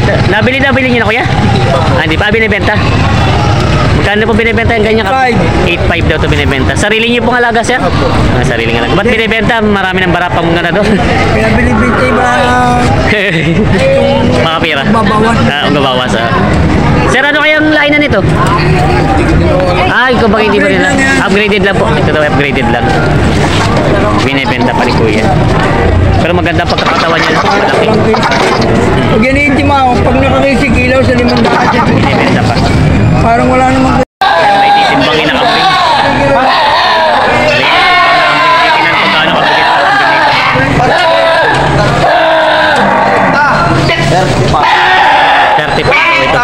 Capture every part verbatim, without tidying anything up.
Nabili na, bili niyo na kuya? Ah, hindi pa binibenta. Magkano po binibenta yung ganyan? eight five daw to binibenta. Sarili niyo pong alaga, sir? Ah, sarili ng alaga. Ba't binibenta? Marami ng barapa mong gana doon. Pinabili-binta yung mga pira. Babawas. Ah, ang babawas ah. Sir, ano kayang lainan nito? Ah, ikaw ba hindi mo rin lang? Upgraded lang po. Ito daw upgraded lang. Binibenta pa ni kuya. Pero maganda pagkakatawan niya. Malaki. Pag yan itim ako, pag nakakisi kilaw sa limang daan siya. Binibenta pa. Parang wala namang... May titimbangin na kambing. thirty-five ito.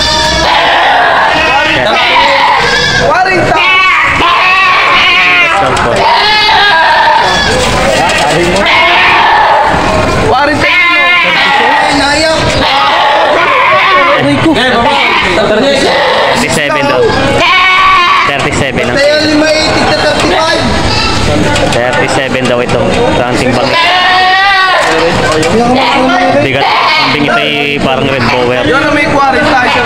thirty-seven daw. thirty-seven ang thirty-seven daw itong ranting bang. Bigat. Kambing ito ay parang red bower. Yun na may forty siya.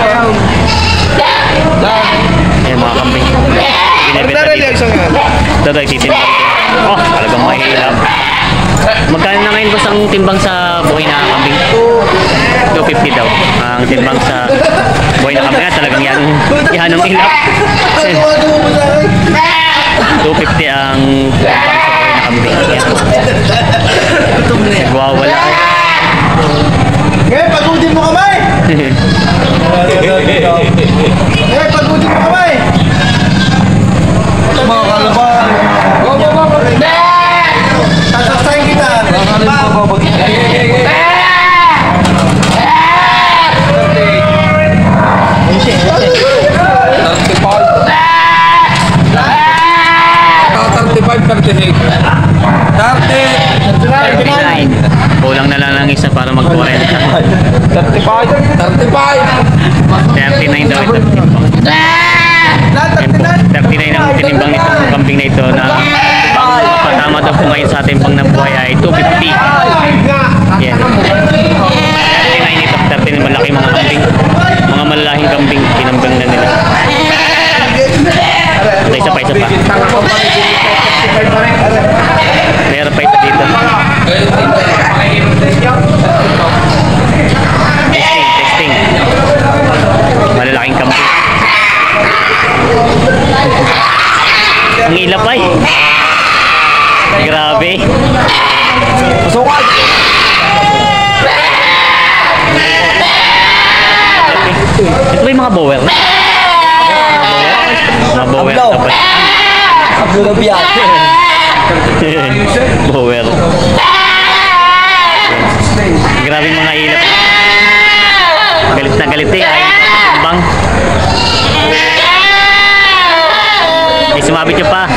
Ayan mga kambing. Binibenta dito. Ito daw ititimbang. Oh, talagang mahilap. Magkano na ngayon boss ang timbang sa buhay na kambing? two fifty daw. Ang timbang sa buhay na kambing. Talagang yan, yan ang ilap. two fifty ang timbang sa buhay na kambing. Nagwawala. Ngayon, pagudin mo kamay! Ngayon, pagudin mo kamay! Mga kalaban! Go, go, go! Sasaksayin kita! thirty-five, thirty-six. thirty, thirty-nine. Kulang na lang ng isa para mag-forty. thirty-five, thirty-five. thirty-nine daw ito. thirty-nine ang tinimbang nitong kambing na ito na patama daw po ngayon sa ating pang nabuhay ay two fifty. Yan. thirty-nine ito. thirty-nine malaki mga kambing. Mga malalaking kambing. Kinambang na nila. Ito isa pa, isa pa. Meron pa ito dito. Testing, testing. Malalaking kambing. Ang ilap ay. Grabe. Pasukan! Ito ba yung mga bower? Mga bower dapat. Ablo na biyate. Bower. Grabe mga ilap. Galit na galit eh. Ay, bang. Ay, sumabit nyo pa.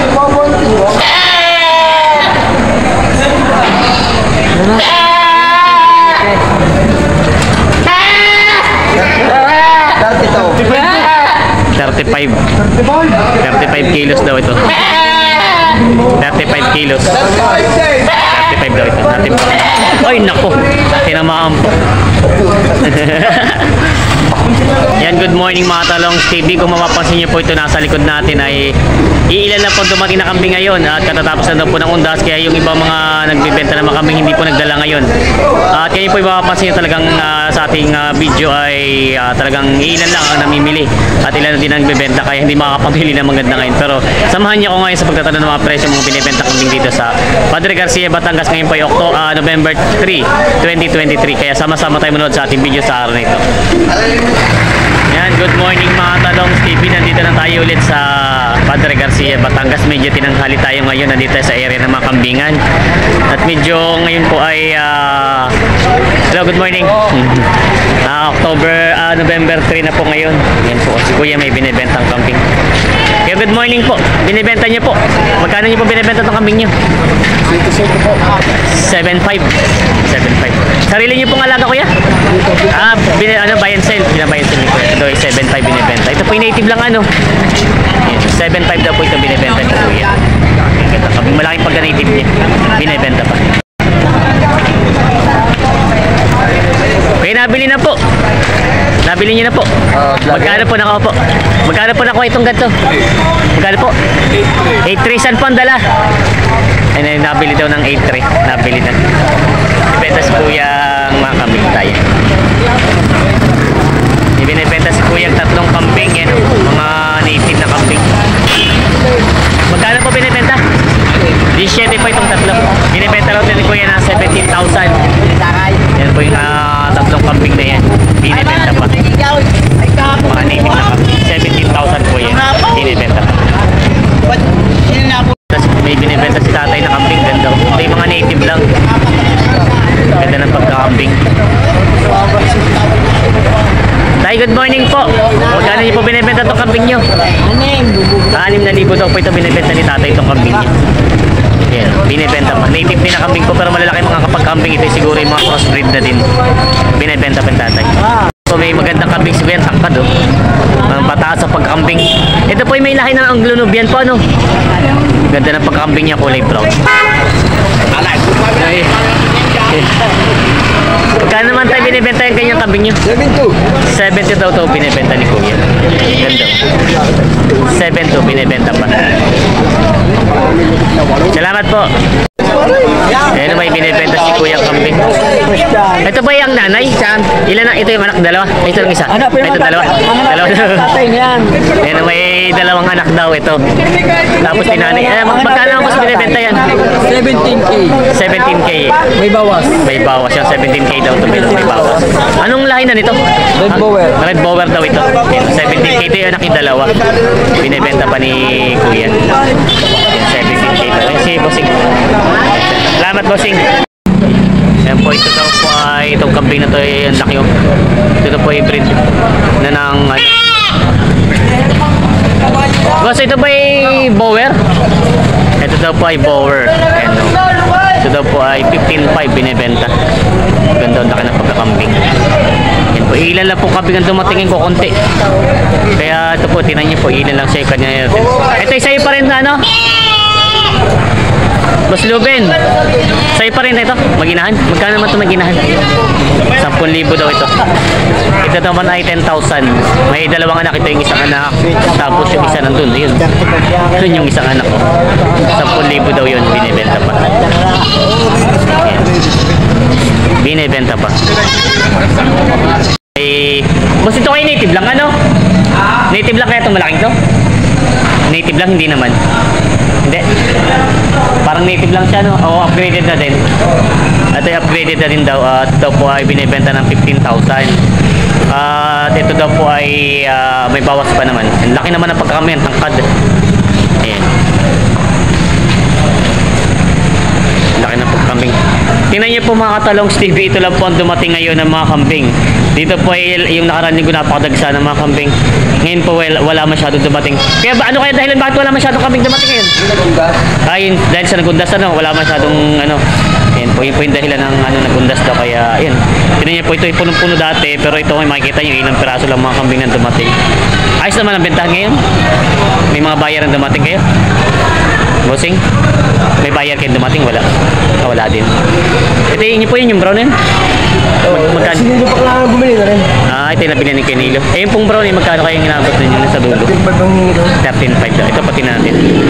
thirty-five. thirty-five kilos daw ito. thirty-five kilos. thirty-five daw ito. Ay, nako. Tinamaan po. Yan, good morning mga Talong T V. Kung mapapansin nyo po ito nasa likod natin ay iilan na po dumating na kambing ngayon at katatapos na daw po ng undas, kaya yung ibang mga nagbibenta na mga kambing hindi po nagdala ngayon. At kaya po mapapansin nyo talagang uh, sa ating uh, video ay uh, talagang iilan lang ang namimili at ilan na din ang nagbibenta, kaya hindi makakapamili na maganda ngayon. Pero samahan niyo ako ngayon sa pagtatanong ng mga presyo mga binibenta kambing dito sa Padre Garcia, Batangas. Ngayon po ay Octo, uh, November third, twenty twenty-three. Kaya sama-sama tayo manood sa ating video sa araw na ito. Yan, good morning mga Talong T V. Nandito na tayo ulit sa Padre Garcia, Batangas. Medyo tinanghali tayo ngayon. Nandito sa area ng mga kambingan. At medyo ngayon po ay uh, hello, good morning. uh, October, uh, November third na po ngayon. Yan po, si Kuya may binibentang kambing. Kaya good morning po. Binibenta niyo po. Magkano niyo po binibenta itong kambing niyo? seven five. seven five. Sarili niyo pong alaga, Kuya? Ah, bin, ano, buy and sell. Binabuy and sell ni Kuya. Ito ay seven five binibenta. Ito po yung native lang ano. seven five daw po ito binibenta ni Kuya. Malaking pagka-native niya. Binibenta pa. Okay, Ay, nabili na po. Nabili niyo na po. Magkano po nakuha po? Magkano po nakuha itong ganito? Magkano po? eight three. Saan po ang dala? Ay, ay, nabili daw ng eight three. Nabili na. Ibenta si Kuya ang mga kambing tayo. Ibinibenta si Kuya ang tatlong kambing. Yan, mga native na kambing. Magkano po binibenta? seventeen po itong tatlo. Binibenta raw ni Kuya na seventeen thousand. Yan po yung uh, tatlong kambing na yan. Binibenta pa. Mga native na kambing. seventeen thousand po yan. Binibenta. Tapos may binibenta si tatay na kambing. Ganda. Ito yung mga native lang. Ganda ng pagkakambing. Tay, good morning po. Magkano niyo po binibenta itong kambing niyo? anim na libo daw po ito binibenta ni tatay itong kambing niya. Yan, binibenta pa. Native din na kambing ko pero malalaki mga kapag kambing ito siguro yung mga crossbreed na din. Binibenta pa ni tatay. So may magandang kambing siguro yan, tangkad oh. Ang pataas sa pagkambing. Ito po yung may lahi ng Anglo-Nubian po ano. Ganda ng pagkambing niya, kulay brown. Ay. Magkano naman tayo binibenta yung kanyang kambing nyo? seventy-two. seventy daw to binibenta ni Kuya. Ganda. seventy binibenta pa. Salamat po. Ayan ba yung binibenta si Kuya kambing? Ito ba yung nanay? Ilan na? Ito yung anak? Dalawa? Ito yung isa? Ito dalawa? Dalawa. Ayan may dalawang anak daw ito. Tapos ni nanay. Eh, magkano ang mas binibenta yan? seventeen K. seventeen K. May bawas. May bawas yung seventeen K daw to may bawas. Anong lahi na nito? Red Bower. Red Bower daw ito. seventeen K ito yung anak yung dalawa. Binibenta pa ni Kuya. seventeen K daw. Ayan si Bossing. Salamat Bossing. Ayan po, ito daw po ay itong kambing na ito ay ang laki. Ito po ay breed na ng ano. Boss, ito ba ay Bower? Ito daw po ay Bower. Ayan o. Ito daw po ay fifteen five binibenta. Ganda ang laki ng pagkakambing. Yan po, ilan lang po kambing ang dumatingin ko konti. Kaya ito po, tinan niyo po, ilan lang siya kanya. Ito ay sa'yo pa rin na ano? Boss Luben, sa'yo pa rin ito, maginahan. Magkano naman ito maginahan? ten libo daw ito. Ito naman ay ten thousand. May dalawang anak, ito yung isang anak. Tapos yung isa nandun, yun. Yun yung isang anak ko. ten libo daw yun, binibenta pa. Ayan. Binibenta pa. Eh, boss, ito kayo native lang ano? Native lang kaya itong malaking to? Native lang, hindi naman. Hindi. Parang native lang siya, no? O, upgraded na din. At ay upgraded na din daw. At ito po ay binibenta ng fifteen thousand. At ito daw po ay uh, may bawas pa naman. Ang laki naman ng pagkakami, ang tangkad. Ayan. Laki ng pagkakambing. Tingnan niyo po mga katalongs T V, ito lang po ang dumating ngayon ng mga kambing. Dito po ay yung nakaraan linggo napakadagsa ng mga kambing. Ngayon po wala, wala masyadong dumating. Kaya ba, ano kaya dahilan bakit wala masyadong kambing dumating ngayon? Ayun, dahil sa nagundas ano, wala masyadong ano. Yan po, yun po yung dahilan ng ano, nagundas daw. Kaya ayun, tingnan niyo po ito ay punong-puno dati. Pero ito ay makikita niyo ilang piraso lang mga kambing na dumating. Ayos naman ang bentahan ngayon. May mga bayaran dumating kayo? Bossing? May bayar kayo dumating? Wala. Ah, wala din. Ito yun po yun, yung brown yun? Magkano? Sinilo pa kailangan bumili na rin. Ah, ito yung nabili ni Kenilo. Eh, yung pong brown eh, magkano kayong inabot ninyo sa dulo? thirteen five daw. Ito pati natin.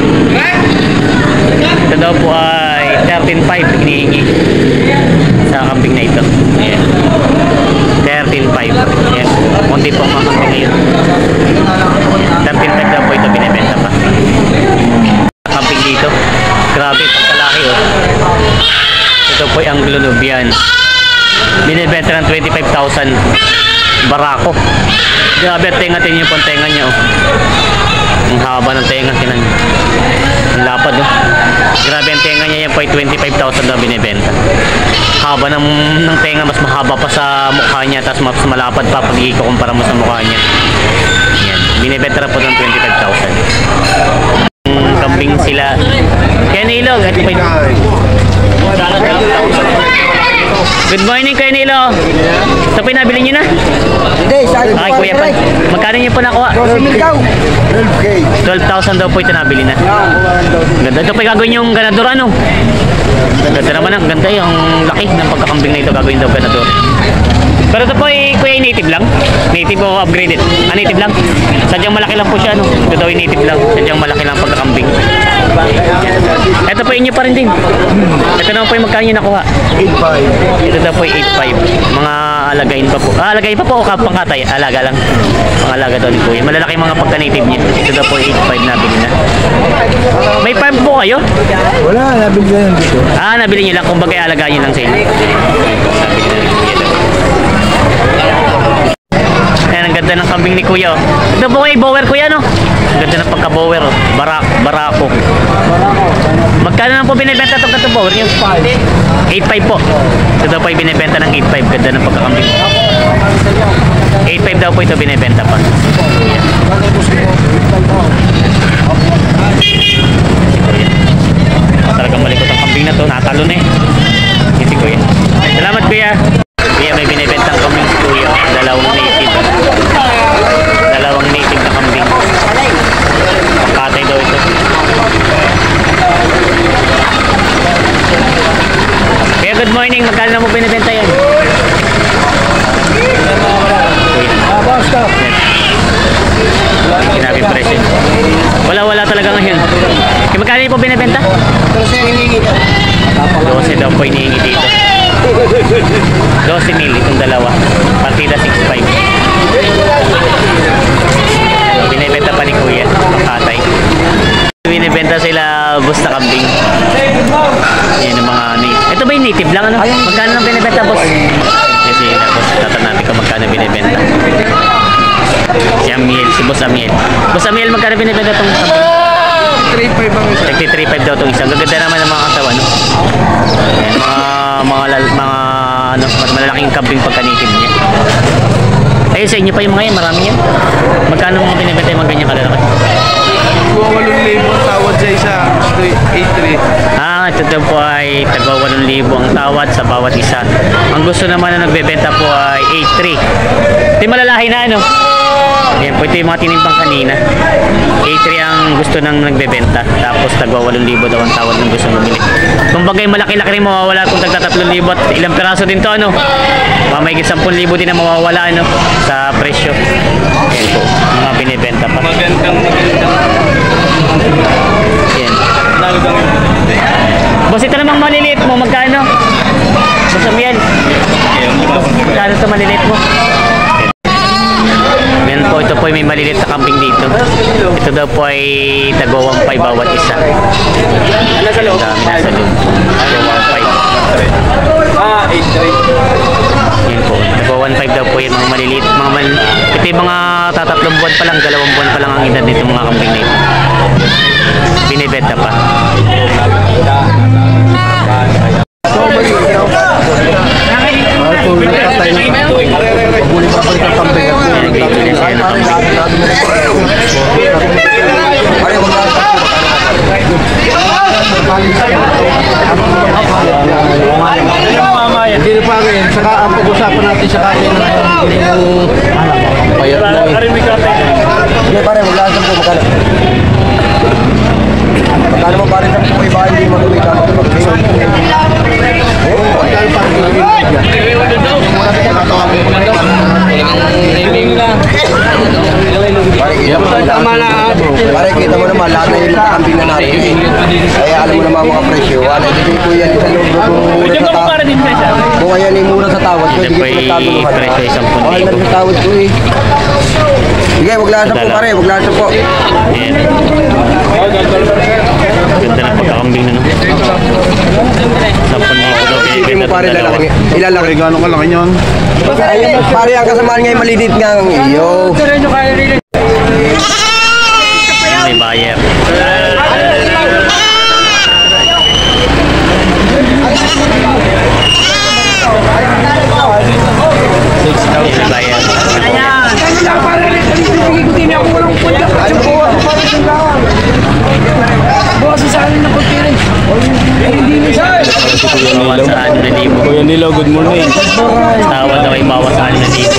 Ito daw po ay thirteen five hinihingi sa kambing na ito. Ayan. thirteen five. Ayan. Kunti po ang mga kambing ngayon. thirteen five daw po ito binibenta pa. Kambing dito. Grabe, pagkalaki oh. Ito po yung Anglo-Nubian. Binibenta ng twenty-five thousand. Barako. Grabe, tenga-tenga yung pantenga niya oh. Ang haba ng tenga, tinan niyo. Ang lapad oh. Grabe ang tenga niya, yan po ay twenty-five thousand na binibenta. Haba ng, ng tenga, mas mahaba pa sa mukha niya, tapos mas malapad pa pag ikukumpara mo sa mukha niya. Yan, binibenta na po ng twenty-five thousand. Kambing sila. Kaya Nilo, ito po ito. Good morning Kuya Nilo. Ito po yung nabili nyo na? Hindi, sa akin. Okay Kuya Pan. Magkano nyo po nakuha? twelve K. twelve thousand daw po ito nabili na. Ganda. Ito po yung gagawin yung ganador ano? Ganda naman ang ganda yung laki ng pagkakambing na ito gagawin daw ganador. Pero ito po ay kuya native lang. Native o upgraded. Ah, native lang. Sadyang malaki lang po siya, no? Ito daw ay native lang. Sadyang malaki lang pagkakambing. Ito po inyo pa rin din. Ito naman po yung magkano yung nakuha. eight five. Ito daw po ay eight five. Mga alagain pa po. Ah, alagain pa po o pangkatay? Alaga lang. Pangalaga daw ni kuya. Malalaki mga pagka-native niya. Ito daw po ay eight five na bili na. May farm po kayo? Wala, nabili ko yan dito. Ah, nabili niyo lang. Kumbaga alagaan niyo lang sa inyo. Nabili na ni kuya daw. Ayan, ang ganda ng kambing ni kuya. Oh. Ito po ay bower kuya, no? Ang ganda ng pagka-bower. Oh. Barak, barako. Magkano lang po binibenta itong kato bower niyo? eight five po. Ito daw po ay binibenta ng eight five. Ganda ng pagkakambing. eight five daw po ito binibenta pa. Ayan. Talagang malikot ang kambing na to. Natalo na eh. Yan si kuya. Salamat kuya. Kuya, may binibentang kambing si kuya. Dalawang native. Dalawang native na kambing. Patay daw ito. Kuya, good morning. Magkano na mo binibenta yan? Kuya. Sinabi presyo. Wala, wala talaga ngayon. Kaya magkano po binibenta? twelve daw po inihingi dito. twelve mil itong dalawa. Partida six five. Binibenta pa ni kuya. Pangkatay. Binibenta sila bus na kambing. Yan ang mga native. Ito ba yung native lang? Ano? Magkano lang binibenta boss? Yes, yun na boss. Tatan natin kung magkano binibenta. Si Amiel, si Boss Amiel. Boss Amiel, magkano binibenta itong kambing? three five ang isa. three five daw itong isang. Gaganda naman ng mga katawan, no? Ayan, mga, mga, lal, mga, ano, mas malalaking kambing pagka-native niya. Ayun, sa inyo pa yung mga yan, marami yan. Magkano mga binibenta yung mga ganyan kalalaki? walong libo tawad sa isa. eight three. Ah, ito daw po ay tagwa walong libo ang tawad sa bawat isa. Ang gusto naman na nagbebenta po ay eight three. Ito yung malalahi na, ano? Ayan po, ito yung mga tinimpang kanina. eight three ang gusto nang nagbebenta. Tapos tagwa walong libo daw ang tawad ng gusto mabili. Kung bagay malaki-laki rin mawawala kung tagta tatlong libo at ilang peraso din to, ano? Mamahigit ten libo din na mawawala, ano? Sa presyo. Ayan po, mga binibenta pa. Magandang magandang. Ayan. Boss, ito namang maliliit mo, magkano? Boss Amiel, magkano ito maliliit mo? Ayan po, ito po ay may maliliit na kambing dito. Ito daw po ay tagwa one five bawat isa. Ano sa loob? Dami nasa loob. Tagwa one five. Ah, eight three. Yan po, tagwa one five daw po yung mga maliliit. Mga mal ito yung mga tatatlong buwan pa lang, dalawang buwan pa lang ang edad nito mga kambing na ito. Binibenta pa. Hindi pa rin. Saka ang pag-usapan natin sa kasi na yung payat mo eh. Hindi pare, maglasan po magkano. Magkano mo pare sa po iba hindi mo tuloy kamo. Oo, magkano pa rin yung pare, kita mo naman lahat na yung kambing na natin. Kaya alam mo naman mga presyo. Wala, hindi ko yan sa loob mura sa tawad. Kung kaya ni mura sa tawad ko, hindi ko pinagtaguluhan. Presyo isang Okay punti. lang sa tawad ko eh. Sige, wag lasan po pare, wag lasan po. Ayan. Ganda na pagkakambing na, no? Sampun libo daw Hindi binibenta mo pare itong dalawa. lalaki. Ilalaki. Gano'ng kalaki yun? Ayun, pare ang kasamaan ngayon malidit nga ang iyo. May buyer. May buyer. Bawas sa anim na libo. Kuya Nilo, good morning. Tawad daw ay bawas sa anim na libo.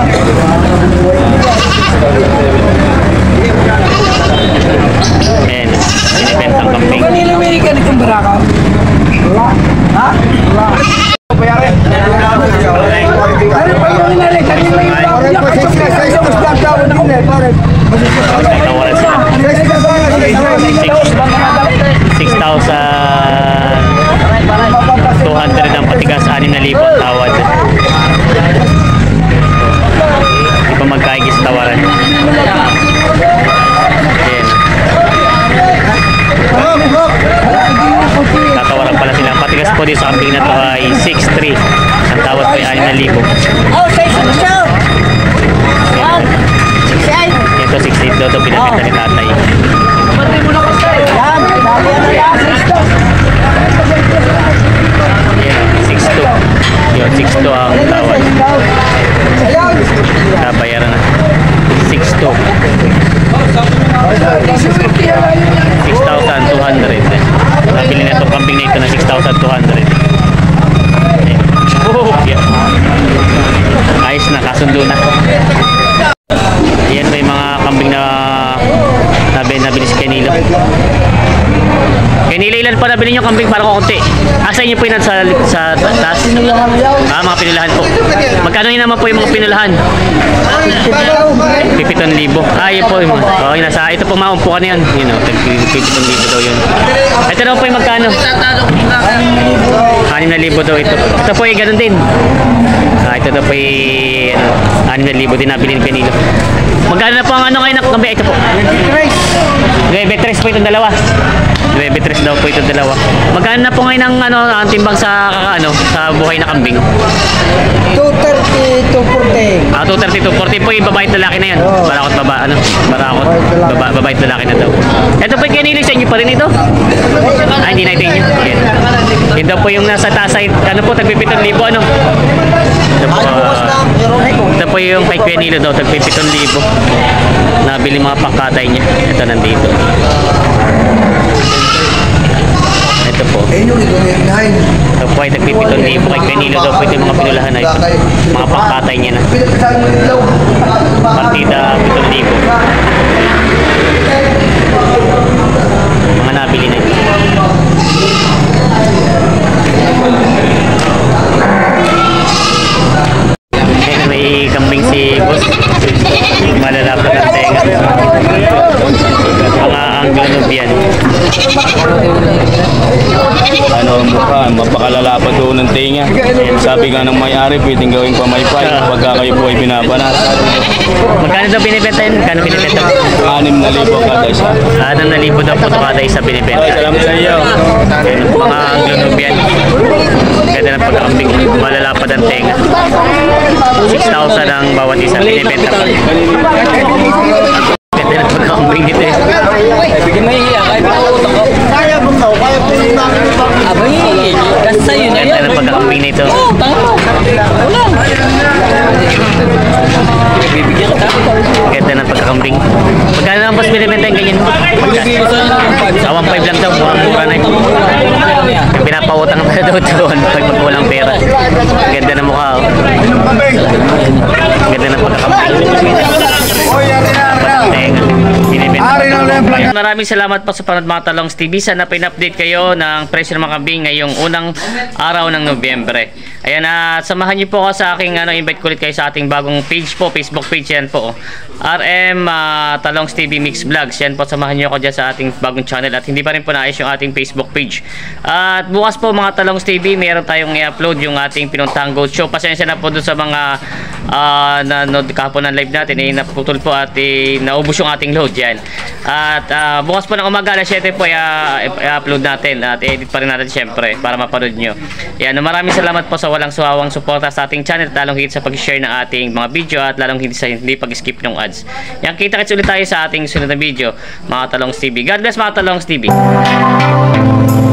Ayan, binibentang kambing. Kanina may ka nitong baraka? Wala. Ha? Wala. Bayari. Ano pa yun? Kabayaran na. six two. six thousand two hundred. Nabili na itong kambing na ito na six thousand two hundred. Oh, yeah. Ayos na, kasundo na. Ayan pa yung mga kambing na nabili, nabili si Kenilo. Kenilo, ilan pa nabili nyo kambing para kukunti? Asa inyo po yun sa, sa taas? Ah, mga pinulahan po. Magkano yun naman po yung mga pinulahan? fifty libo. Ah, yun po. Oh, yun, nasa, ito po maumpukan na yan. Yun o, fifty libo daw yun. Ito daw po yung magkano? anim na libo daw ito. Ito po yung ganun din. Ah, ito daw po yung ano, anim na libo din nabili ni Kenilo. Magkano na po ang ano ngayon na kambing? Ito po. nueve tres po itong dalawa. nueve tres daw po itong dalawa. Magkano na po ngayon ang ano, ang timbang sa ano, sa buhay na kambing? two thirty, two forty. Ah, two thirty, two forty po yung babae at lalaki na yan. Barakot baba, ano? Barakot. Baba, babae at lalaki na daw. Ito po yung Kenilo, sa inyo pa rin ito? Ah, hindi na ito inyo. Yan. Ito po yung nasa tasay, ano po, tagpipitong libo, ano? Ito po, uh, ito po yung kay Kenilo daw, tagpipitong libo. Nabili mga pangkatay niya. Ito nandito. Ito po. Ito po ay tagpipitong libo kay Kenilo daw po ito yung mga pinulahan na ito. Mga pangkatay niya na. Partida pitong libo. Mga nabili na ito. Ayan, may kambing si boss. Malalapad ng tenga. Mga Anglo-Nubian. Ano ang mukha, mapakalalapad doon ng tenga. Sabi nga ng may-ari, pwedeng gawing pamaypay pagka kayo po ay binabanat. Magkano daw binibenta yun? Magkano binibenta? Anim na libo kada isa. Anim na libo daw po ito kada isa binibenta. Ay, salamat sa iyo. Ayan, mga Anglo-Nubian. Ganda ng pagkakambing. Malalapad ang tenga. six thousand ang bawat isa binibenta pa. Ganda ng pagkakambing nito eh. Bigyan mo iya, kahit nakautak ko. Kaya mo to, kaya po yung namin ibang Abay, kasi sa'yo na Ganda yan. ng pagkakambing nito. Oo, tanga mo. Wala. Bibigyan ka. Ganda ng pagkakambing. Magkano lang boss binibenta yung ganyan? Sa one five lang daw. Mura na yun. Pinapautang na daw doon pag magkulang pera. Ganda ng mukha. Oh. Ganda ng pagkakambing. Tenga. Binibenta. Maraming salamat po sa panood mga Talongs T V. Sana pin-update kayo ng presyo ng mga kambing ngayong unang araw ng Nobyembre. Ayan, at uh, samahan niyo po ako sa aking ano, invite ko ulit kayo sa ating bagong page po, Facebook page yan po. R M uh, Talongs T V Mix Vlogs. Yan po, samahan niyo ako dyan sa ating bagong channel at hindi pa rin po naayos yung ating Facebook page. Uh, at bukas po mga Talongs T V, meron tayong i-upload yung ating pinuntahang Goat Show. Pasensya na po dun sa mga uh, nanood kahapon ng live natin, eh, naputol po at eh, naubos yung ating load yan. At uh, bukas po ng umaga alas siyete po i-upload natin at i-edit pa rin natin syempre para mapanood nyo. Yan, maraming salamat po sa walang suwawang suporta sa ating channel, lalong higit sa pag-share ng ating mga video at lalong hindi sa hindi pag-skip ng ads. Yan, kita-kits ulit tayo sa ating sunod na video mga Talongs T V. God bless mga Talongs T V.